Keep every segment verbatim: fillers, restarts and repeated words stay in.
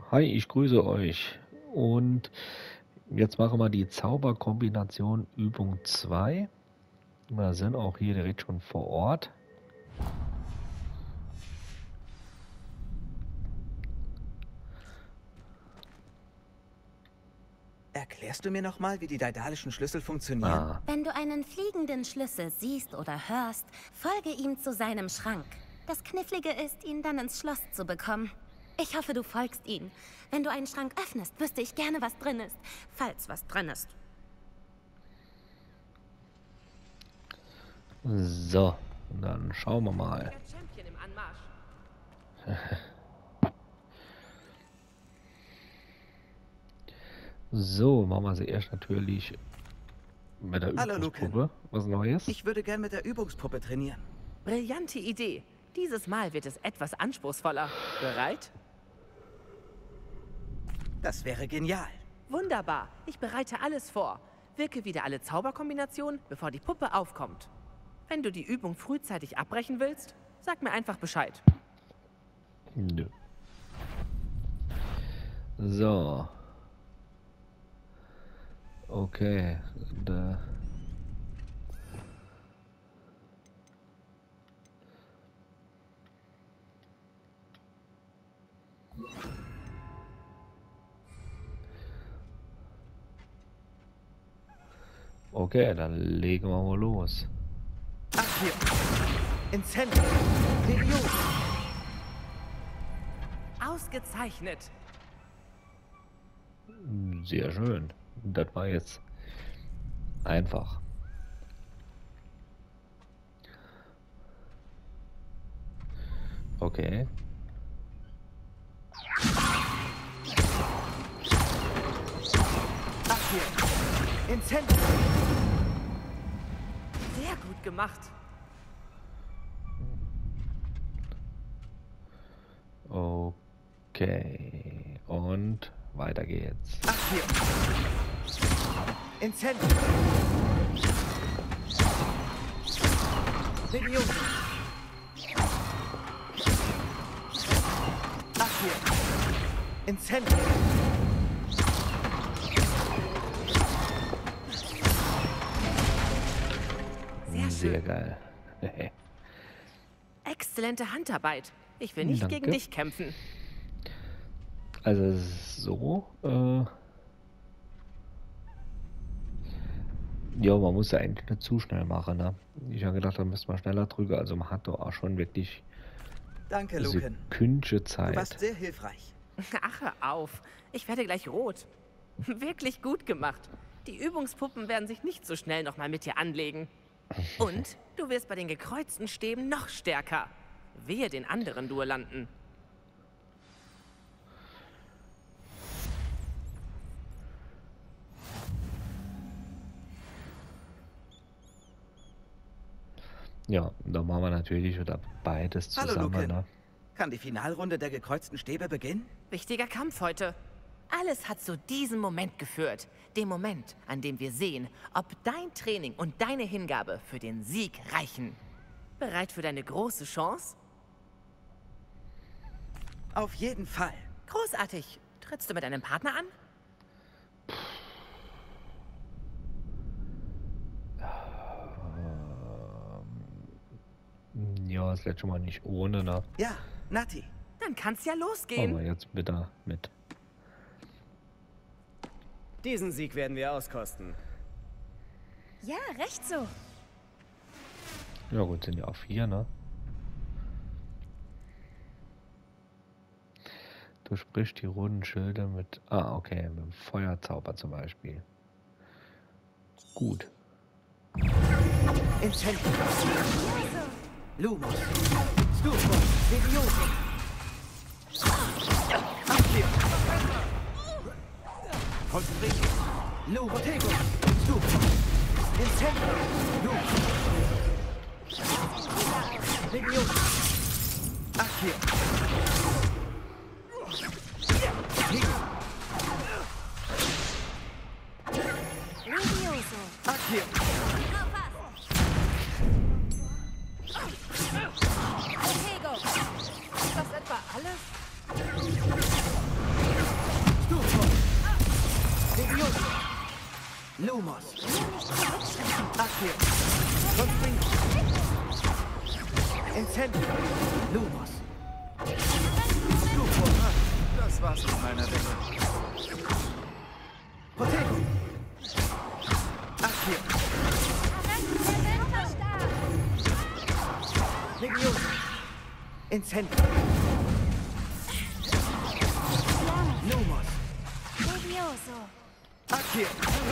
Hi, ich grüße euch. Und jetzt machen wir die Zauberkombination Übung zwei. Wir sind auch hier direkt schon vor Ort. Erklärst du mir nochmal, wie die daedalischen Schlüssel funktionieren? Ah, Wenn du einen fliegenden Schlüssel siehst oder hörst, folge ihm zu seinem Schrank. Das Knifflige ist, ihn dann ins Schloss zu bekommen. Ich hoffe, du folgst ihm. Wenn du einen Schrank öffnest, wüsste ich gerne, was drin ist. Falls was drin ist. so, dann schauen wir mal. Der Champion im Anmarsch. So, machen wir sie erst natürlich mit der Hallo, Übungspuppe. Was Neues? Ich würde gern mit der Übungspuppe trainieren. Brillante Idee. Dieses Mal wird es etwas anspruchsvoller. Bereit? Das wäre genial. Wunderbar. Ich bereite alles vor. Wirke wieder alle Zauberkombinationen, bevor die Puppe aufkommt. Wenn du die Übung frühzeitig abbrechen willst, sag mir einfach Bescheid. Nö. So. Okay. Da. Okay, dann legen wir mal los. Ach hier. Ins Zentrum. Periode. Ausgezeichnet. Sehr schön. Das war jetzt einfach. Okay. Ach hier. Ins Zentrum. Sehr gut gemacht. Okay. Und weiter geht's. Ach hier. Ins Zentrum. Periode. Ach hier. Ins Zentrum. Sehr Sehr schön. geil. Exzellente Handarbeit. Ich will nicht Danke. gegen dich kämpfen. Also so, äh ja, man muss ja eigentlich nicht zu schnell machen, ne? Ich habe gedacht, da müsste man schneller drücken, also man hat doch auch schon wirklich Danke, Lucan. sekündliche Du Zeit. warst sehr hilfreich. Ach, hör auf. Ich werde gleich rot. Wirklich gut gemacht. Die Übungspuppen werden sich nicht so schnell nochmal mit dir anlegen. Und du wirst bei den gekreuzten Stäben noch stärker. Wehe den anderen Duellanten. Ja, da machen wir natürlich wieder beides Hallo, zusammen, Lucan. ne? Kann die Finalrunde der gekreuzten Stäbe beginnen? Wichtiger Kampf heute. Alles hat zu diesem Moment geführt. Dem Moment, an dem wir sehen, ob dein Training und deine Hingabe für den Sieg reichen. Bereit für deine große Chance? Auf jeden Fall. Großartig. Trittst du mit deinem Partner an? Ja, das letzte Mal nicht ohne, ne? Ja, Nati. Dann kann's ja Aber losgehen. jetzt bitte mit. Diesen Sieg werden wir auskosten. Ja, recht so. Ja gut, sind ja auch vier, ne? Du sprichst die runden Schilder mit... Ah, okay, mit dem Feuerzauber zum Beispiel. Gut. Ins Zentrum. Lumos. Stufo. Periode. Ach hier. Konzentriert. Lu. Protego. Stufo. Ins Zentrum. Lu. Periode. Ach hier. Levioso. Ach hier. Protego. Ist das etwa alles? Lumos. Nicht zurückschrecken. Accio. Confringo. Incendio. Lumos. Stupor. Das war's mit meiner Welle. Protego. Accio. Legioso. Incendio. Lumos. Levioso. Accio.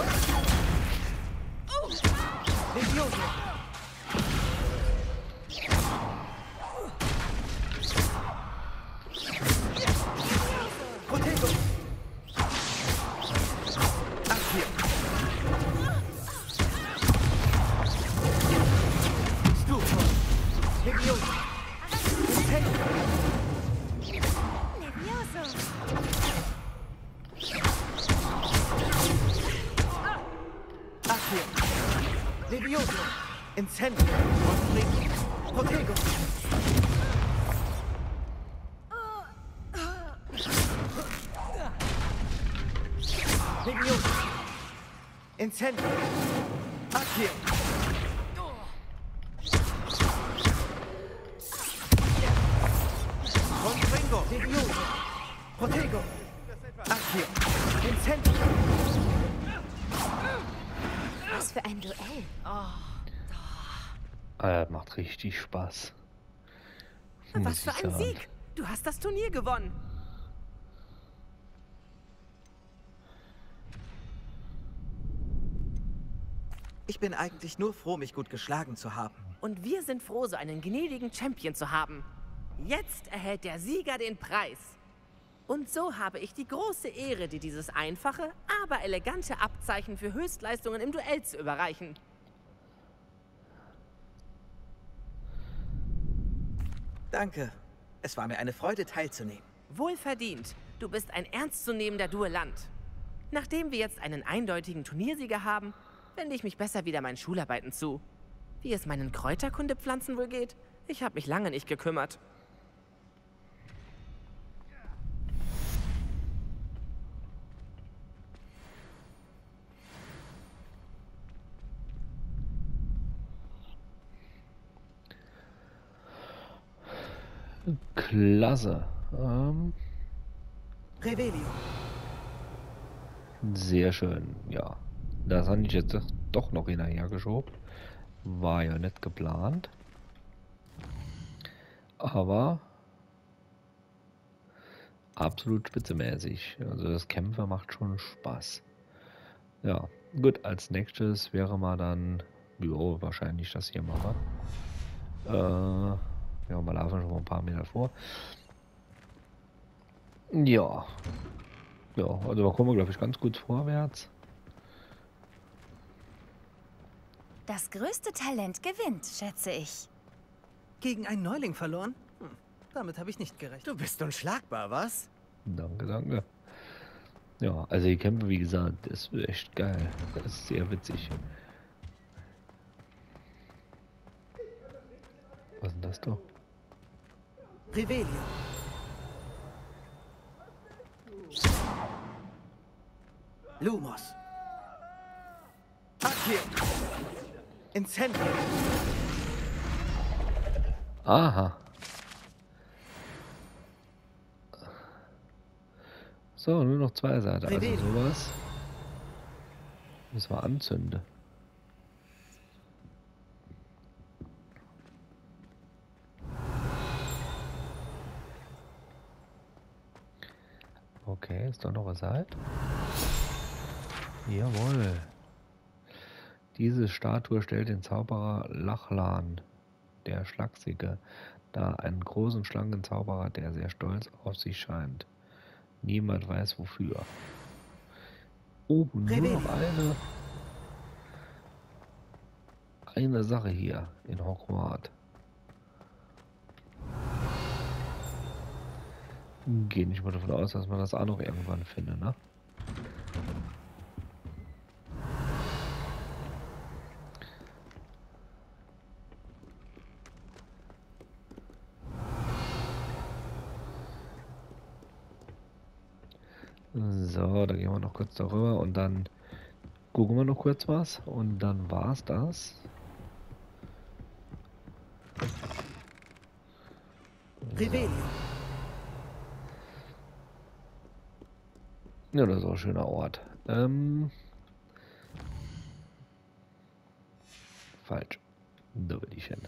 Legioso. Protego. Accio. Stupor. Legioso. Incendio. Levioso. Accio. Levioso. Incendio. Confringo. Protego. Legioso. Incendio. Accio. Confringo. Legioso. Protego. Accio. Incendio. Was für ein Duell. Äh, macht richtig Spaß. Was Muss für ich ein sagen. Sieg! Du hast das Turnier gewonnen. Ich bin eigentlich nur froh, mich gut geschlagen zu haben. Und wir sind froh, so einen gnädigen Champion zu haben. Jetzt erhält der Sieger den Preis. Und so habe ich die große Ehre, dir dieses einfache, aber elegante Abzeichen für Höchstleistungen im Duell zu überreichen. Danke. Es war mir eine Freude, teilzunehmen. Wohlverdient. Du bist ein ernstzunehmender Duellant. Nachdem wir jetzt einen eindeutigen Turniersieger haben, wende ich mich besser wieder meinen Schularbeiten zu. Wie es meinen Kräuterkundepflanzen wohl geht, ich habe mich lange nicht gekümmert. Klasse. Ähm, Revelio. sehr schön, ja. Das habe ich jetzt doch noch hinterher geschoben. War ja nicht geplant. Aber absolut spitzemäßig. Also das Kämpfen macht schon Spaß. Ja, gut, als nächstes wäre mal dann, jo, wahrscheinlich das hier machen. Äh, ja, wir laufen schon mal ein paar Meter vor. Ja. Ja, also da kommen wir, glaube ich, ganz gut vorwärts. Das größte Talent gewinnt, schätze ich. Gegen einen Neuling verloren? Hm, damit habe ich nicht gerechnet. Du bist unschlagbar, was? Danke, danke. Ja, also die Kämpfe, wie gesagt, das ist echt geil. Das ist sehr witzig. Was ist denn das doch? Revelio. Lumos. Accio. Incendio. Aha. So, nur noch zwei Seiten. Also Revelio. sowas. Müssen wir anzünden. Okay, ist doch noch was halt. Jawohl. Diese Statue stellt den Zauberer Lachlan, der Schlagsige, dar, einen großen, schlanken Zauberer, der sehr stolz auf sich scheint. Niemand weiß wofür. Oh, nur noch eine, eine Sache hier in Hogwarts. Gehe nicht mal davon aus, dass man das auch noch irgendwann findet, ne? So, da gehen wir noch kurz darüber und dann gucken wir noch kurz was und dann war's das. Revelio. Ja, das ist auch ein schöner Ort. Ähm, falsch. Da will ich hin.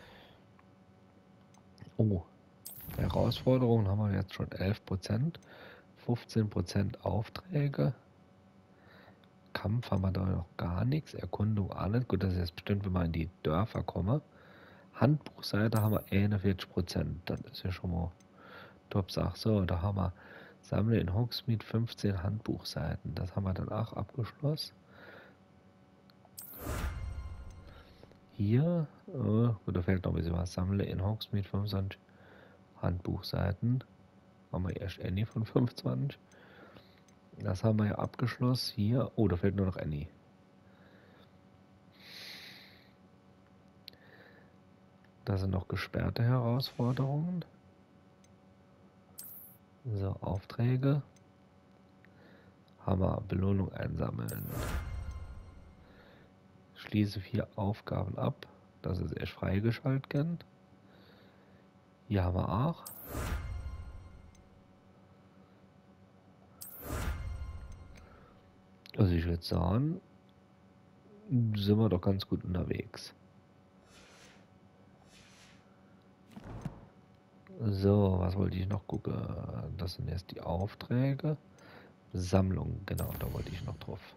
Oh, Herausforderungen haben wir jetzt schon elf Prozent. fünfzehn Prozent Aufträge. Kampf haben wir da noch gar nichts. Erkundung auch nicht. Gut, das ist jetzt bestimmt, wenn wir in die Dörfer kommen. Handbuchseite haben wir einundvierzig Prozent. Das ist ja schon mal Top-Sache. So, da haben wir Sammle in Hogsmeade fünfzehn Handbuchseiten. Das haben wir dann auch abgeschlossen. Hier, oh, gut, da fehlt noch ein bisschen was. Sammle in Hogsmeade fünfundzwanzig Handbuchseiten. Haben wir erst Annie von fünfundzwanzig. Das haben wir ja abgeschlossen. Hier, oh, da fehlt nur noch Annie. Da sind noch gesperrte Herausforderungen. So, Aufträge. Hammer, Belohnung einsammeln. Schließe vier Aufgaben ab. Das ist erst freigeschaltet. Hier haben wir auch. Also ich würde sagen, sind wir doch ganz gut unterwegs. So, was wollte ich noch gucken? Das sind jetzt die Aufträge. Sammlung, genau, da wollte ich noch drauf.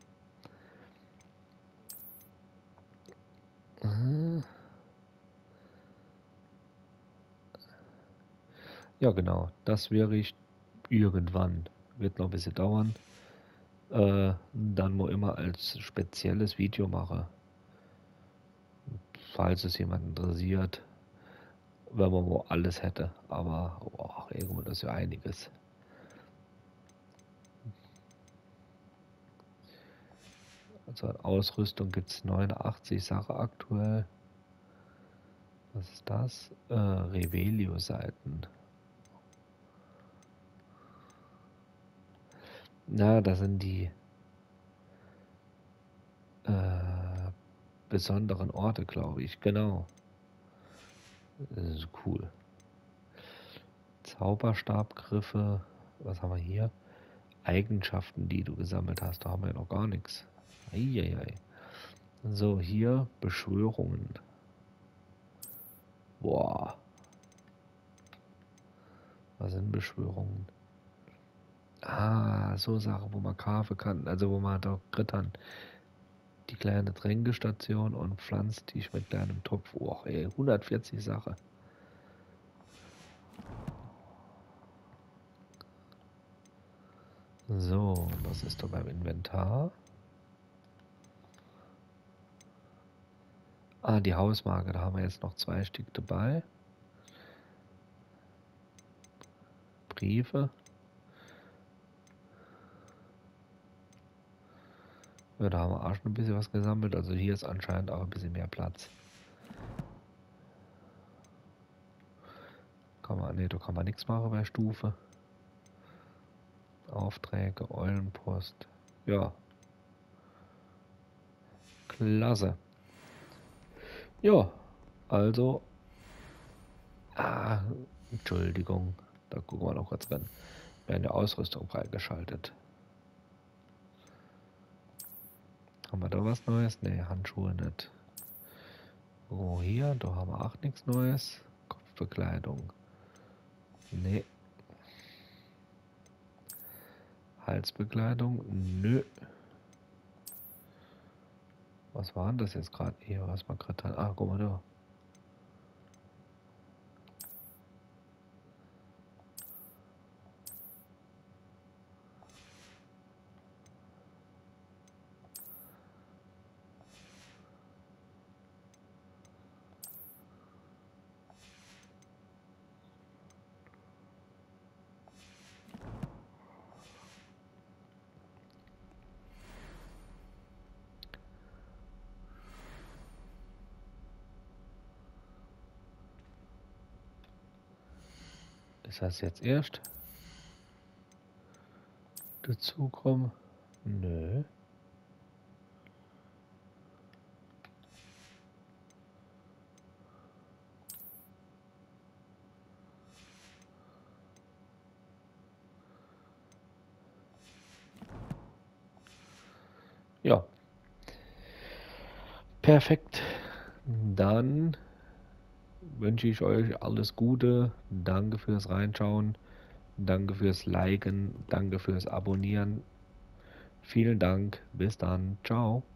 Ja, genau, das wäre ich irgendwann. Wird noch ein bisschen dauern. Äh, dann nur immer als spezielles Video mache. Falls es jemand interessiert. Wenn man wo alles hätte, aber oh, irgendwo das ist ja einiges. Also an Ausrüstung gibt es neunundachtzig Sachen aktuell. Was ist das? Äh, Revelio-Seiten. Na, das sind die äh, besonderen Orte, glaube ich. Genau. Das ist cool. Zauberstabgriffe. Was haben wir hier? Eigenschaften, die du gesammelt hast. Da haben wir ja noch gar nichts. Eieiei. So, hier Beschwörungen. Boah. Was sind Beschwörungen? Ah, so Sachen, wo man kaufen kann. Also wo man da krittern. Die kleine Tränkestation und pflanzt dich mit deinem Topf. Oh, ey, hundertvierzig Sachen. So, was ist da beim Inventar? Ah, die Hausmarke, da haben wir jetzt noch zwei Stück dabei. Briefe. Ja, da haben wir auch schon ein bisschen was gesammelt. Also hier ist anscheinend auch ein bisschen mehr Platz. Kann man, nee, da kann man nichts machen bei Stufe. Aufträge, Eulenpost. Ja. Klasse. Ja, also. Ah, Entschuldigung. Da gucken wir noch kurz rein. Werden der Ausrüstung freigeschaltet. Haben wir da was Neues? Ne, Handschuhe nicht. Oh, hier, da haben wir auch nichts Neues. Kopfbekleidung. Ne. Halsbekleidung? Nö. Was war denn das jetzt gerade hier? Was man gerade hat? Ah, guck mal da. Ist das jetzt erst dazu kommen? Nö. Ja. Perfekt. Dann wünsche ich euch alles Gute. Danke fürs Reinschauen. Danke fürs Liken. Danke fürs Abonnieren. Vielen Dank. Bis dann. Ciao.